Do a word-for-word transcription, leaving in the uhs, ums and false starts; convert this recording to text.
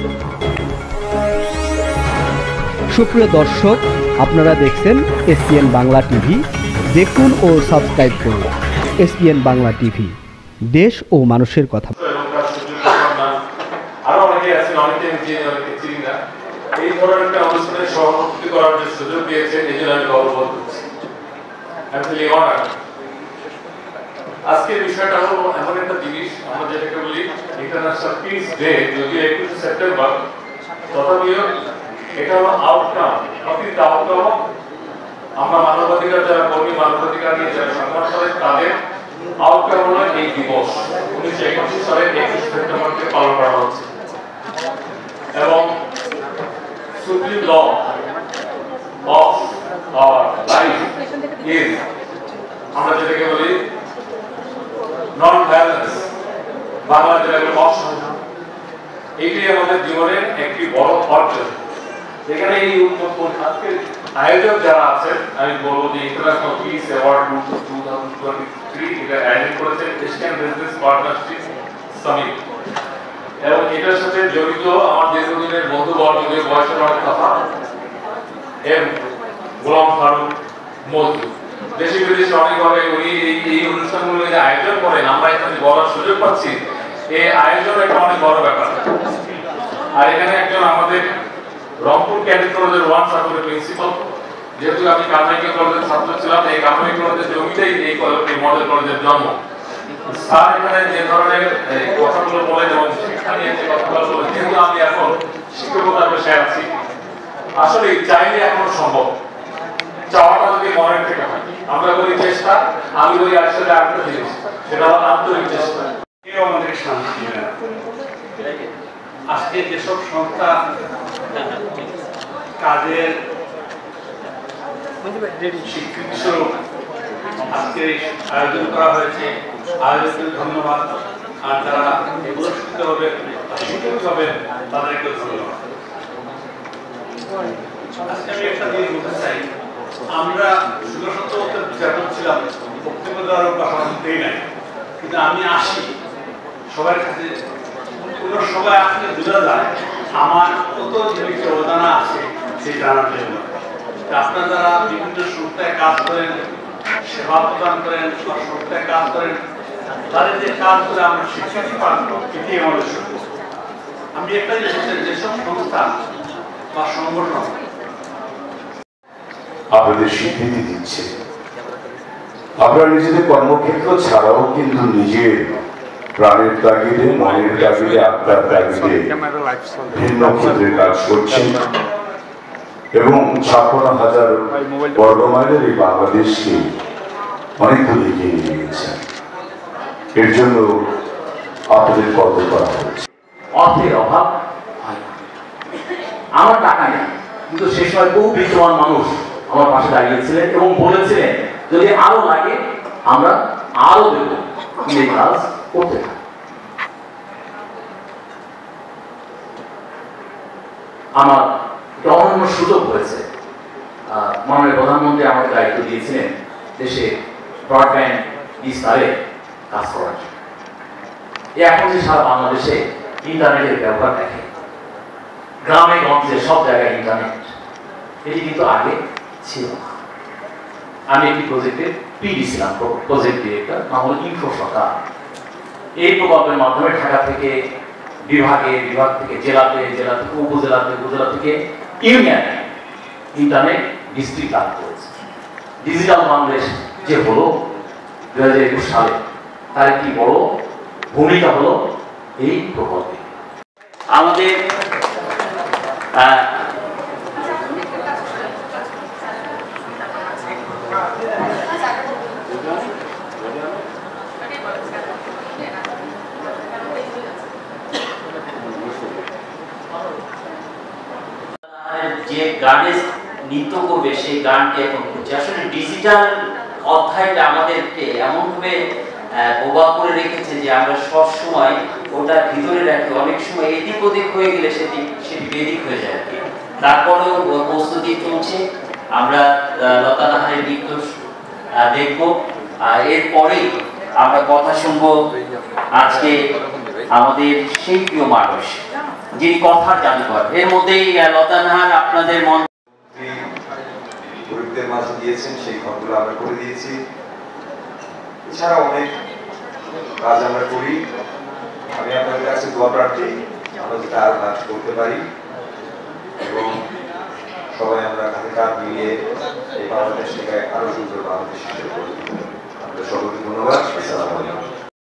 সুপ্রিয় দর্শক, আপনারা দেখছেন এসপিএন বাংলা টিভি। দেখুন ও সাবস্ক্রাইব করুন এসপিএন বাংলা টিভি, দেশ ও মানুষের কথা। আরো অনেকে আছেন, অনেকে অনেকে চিনি না। এই ধরনের একটা অনুষ্ঠানে সভাপতি করার যে সুযোগ দিয়েছেন, এই জন্য আমি গর্ববোধ করছি। আজকের বিষয়টা হলো এমন একটা জিনিস, আমরা যেটাকে বলি ইন্টারন্যাশনাল পিস ডে, যদিও একুশে সেপ্টেম্বর, তথাপিও এটা হলো আউটকাম, প্রকৃত আউটকাম। আমরা মানবাধিকার যারা কর্মী, মানবাধিকার নিয়ে যারা সংগ্রাম করেন, তাদের আউটকাম হলো এই দিবস উনিশশো একাশি সালের একুশে সেপ্টেম্বরকে পালন করা হচ্ছে। এবং supreme law of our life is, আমরা যেটাকে বলি নন ভায়োলেন্স, বাংলা যেটাকে অসহযোগ, এটি আমাদের জীবনের একটি বড় অর্জন। এখানে এই আজকের আয়োজক যারা আছেন, আমি বলবো যে international peace award two thousand twenty three এটা আয়োজন করেছেন এশিয়ান বিজনেস পার্টনারশিপ সামিট। এবং এটার সাথে জড়িত আমার দীর্ঘদিনের বন্ধুবর্গ, যদিও বয়সের অনেক কথা, এম গোলাম ফারুক মজদুর, দেশে বিদেশে অনেকভাবে উনি এই অনুষ্ঠানগুলো যে আয়োজন করেন, আমরা এখানে বলার সুযোগ পাচ্ছি। এই আয়োজন একটা অনেক বড় ব্যাপার। আর এখানে একজন আমাদের রংপুর ক্যাডেট কলেজের ওয়ান সার্কুলের প্রিন্সিপাল, যেহেতু আমি কারমাইকেল কলেজের ছাত্র ছিলাম, এই কারমাইকেল কলেজের জমিতেই এই মডেল কলেজের জন্ম। স্যার এখানে যে ধরনের কথাগুলো বলেন এবং শিক্ষা নিয়ে যে কথাগুলো বলেন, যেহেতু আমি এখন শিক্ষকতার পেশায় আছি, আসলে চাইলে এখনো সম্ভব, চাওয়াটা যদি মনের থেকে হয়। আমরা বলি চেষ্টা, আমি বলি আসলে আরেকটা জিনিস, সেটা হলো আন্তরিক চেষ্টা। কেউ আমাদের শান্তি দিবে না। আজকে যেসব সংস্থা কাজের স্বীকৃতি স্বরূপ আজকে আয়োজন করা হয়েছে, আয়োজকদের ধন্যবাদ। আর যারা পুরস্কৃত হবে, স্বীকৃত হবে, তাদেরকে ধন্যবাদ। আজকে আমি একটা জিনিস বলতে চাই, আমরা ষোলো সতেরো বছর বিচার করছিলাম, বক্তব্য দেওয়ার কথা বলতেই নাই, কিন্তু আমি আসি সবার কাছে, কোন সবাই আসলে বোঝা যায় আমার কত জিনিসের অবদানা আছে সেই জানার জন্য। আপনারা যারা বিভিন্ন সংস্থায় কাজ করেন, সেবা প্রদান করেন, সংস্থায় কাজ করেন, তাদের যে কাজ করে আমরা স্বীকৃতি পাবো, এটি আমাদের সুখ। আমি একটা জিনিস, যেসব সংস্থা বা সংগঠন আপনাদের স্বীকৃতি দিচ্ছে, আপনারা নিজেদের কর্মক্ষেত্র ছাড়াও কিন্তু নিজের প্রাণের তাগিদে, মনের তাগিদে, আত্মার তাগিদে ভিন্ন ক্ষেত্রে কাজ করছেন এবং ছাপ্পান্ন হাজার বর্গ মাইলের এই বাংলাদেশকে অনেক দূর এগিয়ে নিয়ে গেছেন। এর জন্য আপনাদের কদর করা হয়েছে। অর্থের অভাব হয় না, আমার টাকা নেই, কিন্তু সে সময় বহু বিদ্যমান মানুষ আমার পাশে দাঁড়িয়েছিলেন এবং বলেছিলেন যদি আরো লাগে আমরা আরো দেব, এই কাজ করতে থাকি। আমার একটা অনন্য সুযোগ হয়েছে, মাননীয় প্রধানমন্ত্রী আমাকে দায়িত্ব দিয়েছিলেন দেশে ব্রডব্যান্ড বিস্তারে কাজ করার জন্য। এখন যে সারা বাংলাদেশে ইন্টারনেটের ব্যবহার দেখে, গ্রামে গঞ্জে সব জায়গায় ইন্টারনেট, এটি কিন্তু আগে ছিল না। আমি একটি প্রজেক্টের পিডি ছিলাম, প্রজেক্ট ডিরেক্টর, নাম হল ইনফো সরকার। এই প্রকল্পের মাধ্যমে ঢাকা থেকে বিভাগে, বিভাগ থেকে জেলাতে, জেলা থেকে উপজেলাতে, উপজেলা থেকে ইউনিয়নে ইন্টারনেট ডিস্ট্রিক্ট লাভ করেছে। ডিজিটাল বাংলাদেশ যে হলো দুই হাজার একুশ সালে, তার একটি বড় ভূমিকা হলো এই প্রকল্পে। আমাদের যে গানে নৃত্য করবে সেই গানটি এখন করছে। আসলে ডিজিটাল অধ্যায়টা আমাদেরকে এমনভাবে প্রভাব করে রেখেছে যে আমরা সব সময় ওটা ভিতরে রাখি, অনেক সময় এদিক ওদিক হয়ে গেলে সেটি সেটি বেদিক হয়ে যায়। তারপরেও প্রস্তুতি চলছে, আমরা লতা নাহারের নৃত্য দেখব, এরপরেই আমরা কথা শুনবো আজকে আমাদের সেই প্রিয় মানুষ যিনি কথার জাদুঘর। এর মধ্যেই লতানহার আপনাদের মন গরিবদের মাঝে দিয়েছেন, সেই ঘরগুলো আমরা করে দিয়েছি। এছাড়া অনেক কাজ আমরা করি। আমি আপনাদের কাছে দোয়া প্রার্থী আমরা যেটা আরো কাজ করতে পারি এবং সবাই আমরা কাঁধে কাঁধ মিলিয়ে এই বাংলাদেশকে আরো সুন্দর বাংলাদেশ হিসেবে গড়ে তুলতে পারি। আপনাদের সকলকে ধন্যবাদ। আসসালামু আলাইকুম।